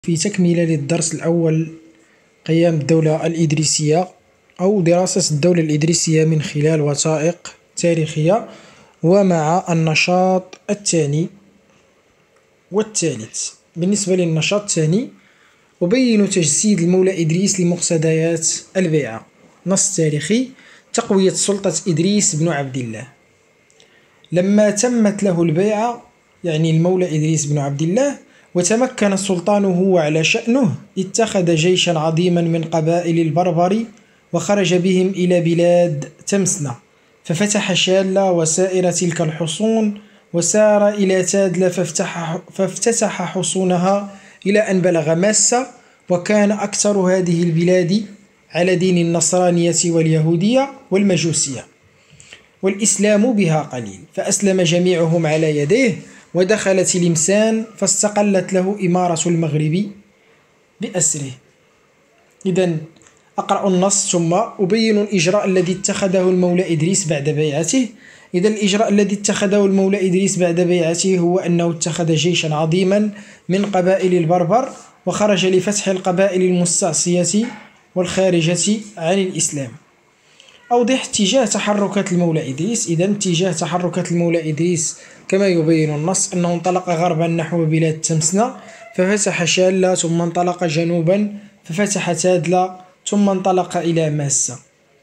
في تكملة للدرس الأول، قيام الدولة الإدريسية أو دراسة الدولة الإدريسية من خلال وثائق تاريخية، ومع النشاط الثاني والثالث. بالنسبة للنشاط الثاني، أبين تجسيد المولى إدريس لمقتضيات البيعة. نص تاريخي: تقوية سلطة إدريس بن عبد الله. لما تمت له البيعة، يعني المولى إدريس بن عبد الله، وتمكن سلطانه وعلى شأنه، اتخذ جيشا عظيما من قبائل البربر وخرج بهم إلى بلاد تمسنة، ففتح شالة وسائر تلك الحصون، وسار إلى تادلة فافتتح حصونها إلى أن بلغ ماسة، وكان أكثر هذه البلاد على دين النصرانية واليهودية والمجوسية، والإسلام بها قليل، فأسلم جميعهم على يديه، ودخل تلمسان فاستقلت له إمارة المغرب بأسره. إذن أقرأ النص ثم أبين الإجراء الذي اتخذه المولى إدريس بعد بيعته. إذن الإجراء الذي اتخذه المولى إدريس بعد بيعته هو أنه اتخذ جيشا عظيما من قبائل البربر، وخرج لفتح القبائل المستعصية والخارجة عن الإسلام. أوضح اتجاه تحركات المولى إدريس. إذن اتجاه تحركات المولى إدريس كما يبين النص أنه انطلق غربا نحو بلاد تمسنة ففتح شالة، ثم انطلق جنوبا ففتح تادلة، ثم انطلق إلى ماسة.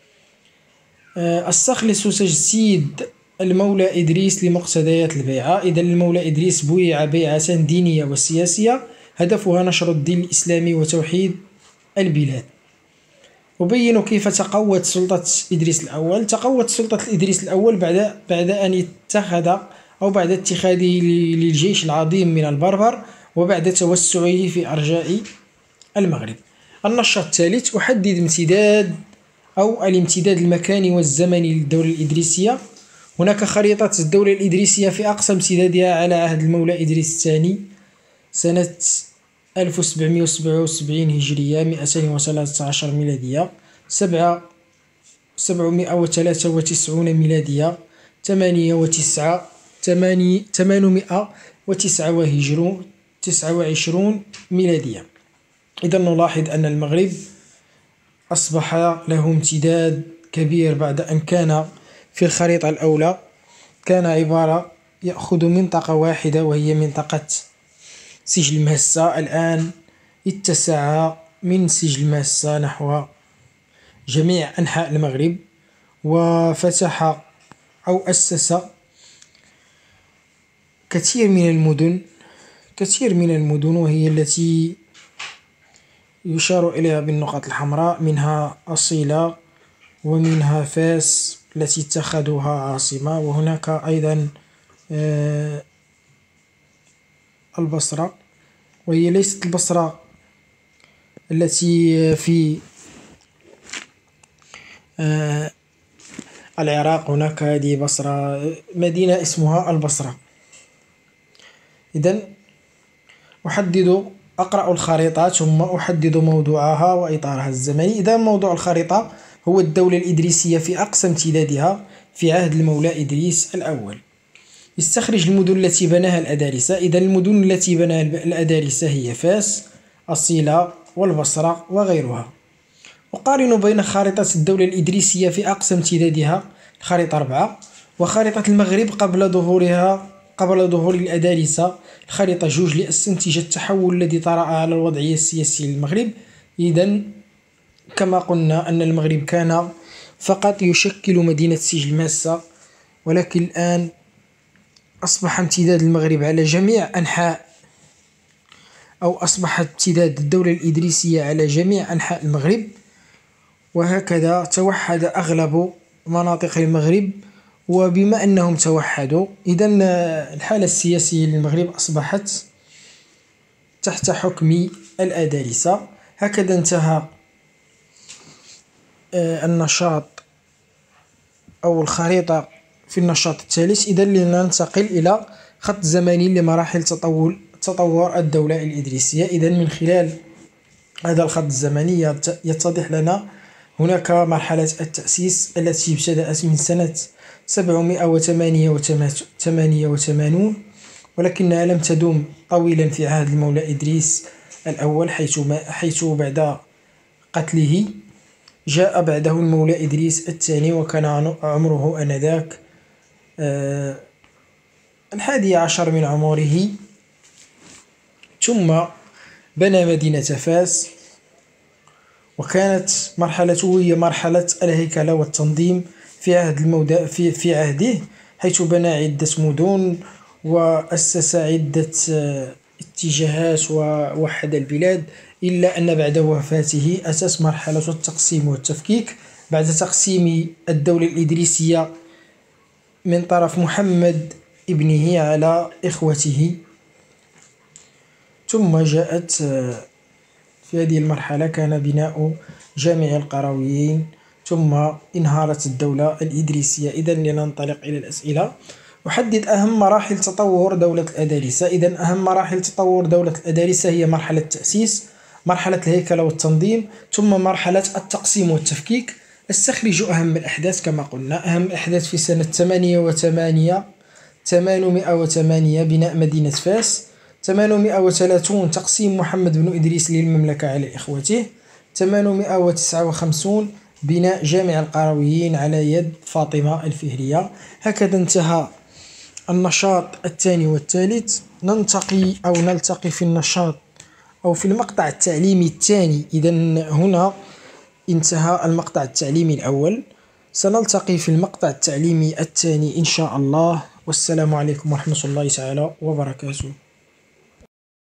استخلص تجسيد المولى إدريس لمقتضيات البيعة. إذن المولى إدريس بويع بيعة دينية وسياسية هدفها نشر الدين الإسلامي وتوحيد البلاد. أبين كيف تقوت سلطة إدريس الأول. تقوت سلطة إدريس الأول بعد أن اتخذ أو بعد اتخاذه للجيش العظيم من البربر، وبعد توسعه في أرجاء المغرب. النشاط الثالث: أحدد الامتداد المكاني والزمني للدولة الإدريسية. هناك خريطة الدولة الإدريسية في أقصى امتدادها على عهد المولى إدريس الثاني سنة 1777 هجرية، 213 ميلادية، 793 ميلادية، 829 ميلادية. إذا نلاحظ أن المغرب أصبح له امتداد كبير بعد أن كان في الخريطة الأولى كان عبارة يأخذ منطقة واحدة وهي منطقة سجل ماسة. الآن اتسع من سجل ماسة نحو جميع أنحاء المغرب، وفتح أو أسس كثير من المدن وهي التي يشار إليها بالنقط الحمراء، منها أصيلة ومنها فاس التي اتخذوها عاصمة، وهناك أيضا البصرة، وهي ليست البصرة التي في العراق، هناك هذه بصرة، مدينة اسمها البصرة. إذن أقرأ الخريطة ثم أحدد موضوعها وإطارها الزمني. إذا موضوع الخريطة هو الدولة الإدريسية في أقصى امتدادها في عهد المولى إدريس الأول. استخرج المدن التي بناها الأدارسة. إذا المدن التي بناها الأدارسة هي فاس، أصيلة، والبصرة وغيرها. أقارن بين خارطة الدولة الإدريسية في أقصى امتدادها، الخريطة 4، وخارطة المغرب قبل ظهور الأدارسة، الخريطة 2، لأستنتج التحول الذي طرأ على الوضعية السياسية للمغرب. إذن كما قلنا أن المغرب كان فقط يشكل مدينة سجل ماسة، ولكن الآن أصبح امتداد المغرب على جميع أنحاء، أو أصبح امتداد الدولة الإدريسية على جميع أنحاء المغرب، وهكذا توحد أغلب مناطق المغرب. وبما أنهم توحدوا، إذن الحالة السياسية للمغرب أصبحت تحت حكم الأدارسة. هكذا انتهى النشاط أو الخريطة في النشاط الثالث. إذن لننتقل إلى خط زمني لمراحل تطور الدولة الإدريسية. إذن من خلال هذا الخط الزمني يتضح لنا هناك مرحلة التأسيس التي ابتدأت من سنة 788، ولكنها لم تدوم طويلا في عهد المولى إدريس الأول، حيث بعد قتله جاء بعده المولى إدريس الثاني، وكان عمره آنذاك 11 من عمره. ثم بنى مدينة فاس، وكانت مرحلته هي مرحلة الهيكلة والتنظيم في عهده، حيث بنى عدة مدن وأسس عدة اتجاهات ووحد البلاد. إلا أن بعد وفاته أتت مرحلة التقسيم والتفكيك بعد تقسيم الدولة الإدريسية من طرف محمد ابنه على إخوته. ثم جاءت في هذه المرحلة كان بناء جامع القرويين، ثم انهارت الدولة الإدريسية. إذن لننطلق إلى الأسئلة. أحدد أهم مراحل تطور دولة الأدارسة. إذن أهم مراحل تطور دولة الأدارسة هي مرحلة التأسيس، مرحلة الهيكلة والتنظيم، ثم مرحلة التقسيم والتفكيك. استخرج أهم الأحداث كما قلنا. أهم الأحداث في سنة 808 بناء مدينة فاس. 830 تقسيم محمد بن إدريس للمملكة على إخوته. 859 بناء جامع القرويين على يد فاطمة الفهرية. هكذا انتهى النشاط الثاني والثالث. نلتقي في النشاط أو في المقطع التعليمي الثاني. إذن هنا انتهى المقطع التعليمي الأول، سنلتقي في المقطع التعليمي الثاني إن شاء الله. والسلام عليكم ورحمة الله تعالى وبركاته.